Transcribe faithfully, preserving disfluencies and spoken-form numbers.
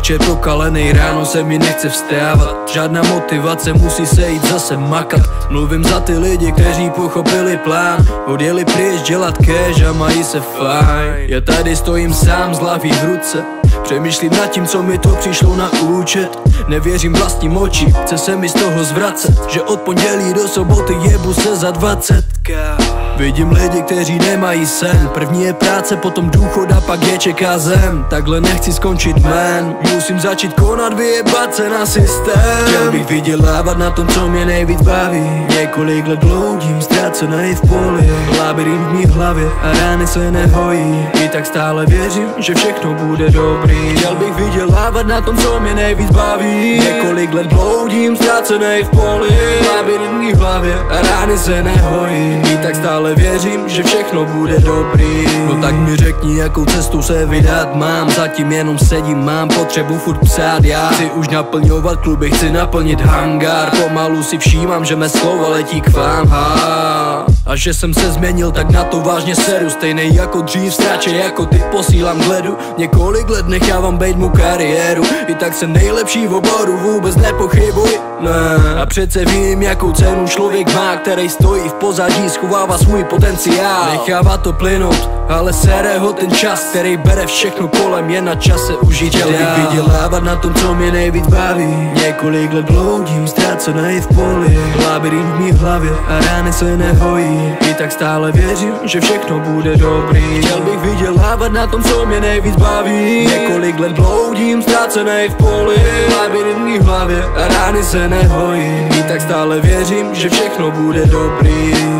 večer prokalenej, ráno se mi nechce vstávat. Žádná motivace, musí se jít zase makat. Mluvím za ty lidi, kteří pochopili plán, odjeli pryč dělat cash a mají se fajn. Já tady stojím sám z hlavy v ruce, přemýšlím nad tím, co mi to přišlo na účet. Nevěřím vlastním očím, chce se mi z toho zvracet, že od pondělí do soboty jebu se za dvacet. Vidím lidi, kteří nemají sen, první je práce, potom důchod a pak je čeká zem. Takhle nechci skončit, man, musím začít konat, vyjebat se na systém. Chtěl bych vydělávat na tom, co mě nejvíc baví. Několik let bloudím, ztracenej v poli, labirint v mý hlavě a rány se nehojí. I tak stále věřím, že všechno bude dobrý. Chtěl bych vydělávat na tom, co mě nejvíc baví. Několik let bloudím, ztracenej v poli, labirint v mý hlavě a rány se nehojí. I tak stále věřím, že všechno bude dobrý. No tak mi řekni, jakou cestou se vydat mám. Zatím jenom sedím, mám potřebu furt psát. Já chci už naplňovat kluby, chci naplnit hangár. Pomalu si všímám, že mé slova letí k vám, ha. A že jsem se změnil, tak na to vážně seru. Stejnej jako dřív, stráče jako ty, posílám k ledu. Několik let nechávám bejt mu kariéru. I tak jsem nejlepší v oboru, vůbec nepochybuj, ne. A přece vím, jakou cenu člověk má, který stojí v pozadí, schovává svůj potenciál. Nechává to plynout, ale sere ho ten čas, který bere všechno kolem, je na čase užít. Chtěl bych vydělávat na tom, co mě nejvíc baví. Několik let bloudím, ztracenej v poli, labirint v mý hlavě a rány se nehojí. I tak stále věřím, že všechno bude dobrý. Chtěl bych vydělávat na tom, co mě nejvíc baví. Několik let bloudím, ztracenej v poli, labirint v mý hlavě a rány se nehojí. I tak stále věřím, že všechno bude dobrý.